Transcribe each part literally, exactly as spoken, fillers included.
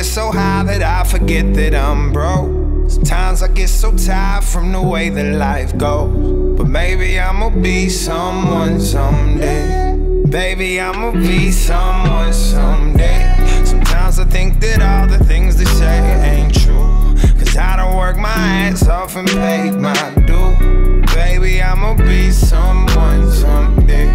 get so high that I forget that I'm broke. Sometimes I get so tired from the way that life goes. But maybe I'ma be someone someday. Baby, I'ma be someone someday. Sometimes I think that all the things they say ain't true, cause I don't work my ass off and paid my due. Baby, I'ma be someone someday.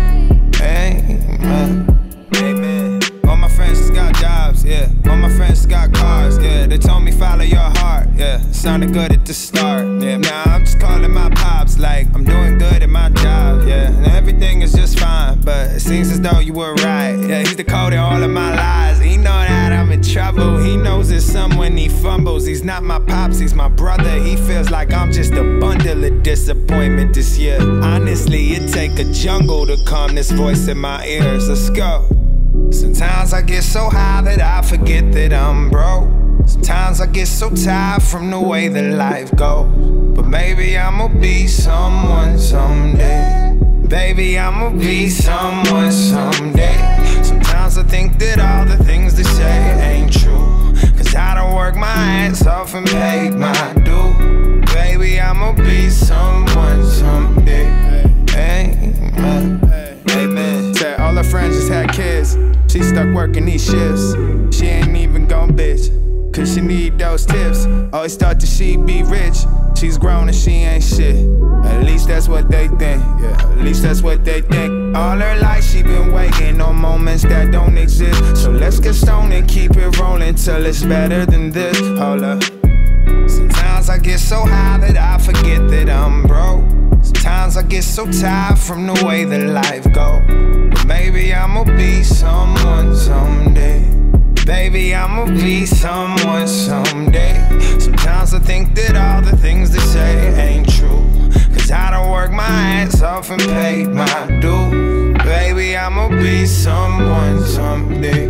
Amen. Amen. All my friends just got jobs, yeah. All my friends just got cars, yeah. They told me follow your heart, yeah. Sounded good at the start, yeah. Now I'm just calling my pops like I'm doing good at my job, yeah. And everything is just fine, but it seems as though you were right, yeah. He's decoding all of my lies. He know that I'm in trouble. He knows it's some when he fumbles. He's not my pops, he's my brother. He feels like I'm just a bundle of disappointment this year. Honestly, it take a jungle to calm this voice in my ears. Let's go. Sometimes I get so high that I forget that I'm broke. Sometimes I get so tired from the way that life goes. But maybe I'ma be someone someday. Baby, I'ma be someone someday. Sometimes I think that all the things they say ain't true, cause I don't work my ass off and paid my due. Baby, I'ma be someone someday. Amen. Amen. Said all her friends just had kids. She stuck working these shifts. She ain't even gon' bitch, cause she need those tips. Always thought that she'd be rich. She's grown and she ain't shit. At least that's what they think, yeah. At least that's what they think. All her life she been waiting on moments that don't exist. So let's get stoned and keep it rolling till it's better than this. Hold up. Sometimes I get so high that I forget that I'm broke. Sometimes I get so tired from the way that life goes. But maybe I'ma be someone someday. Baby, I'ma be someone someday. Sometimes I think that all the things they say ain't true, cause I don't work my ass off and paid my due. Baby, I'ma be someone someday.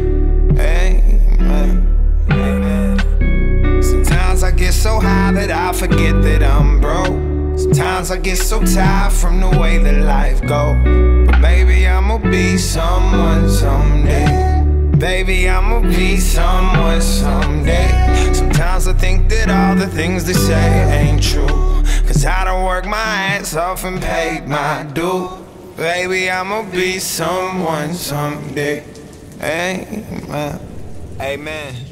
Amen. Amen. Sometimes I get so high that I forget that I'm broke. Sometimes I get so tired from the way that life goes. But maybe I'ma be someone someday. Baby, I'ma be someone someday. Sometimes I think that all the things they say ain't true, cause I don't work my ass off and paid my due. Baby, I'ma be someone someday. Amen. Amen.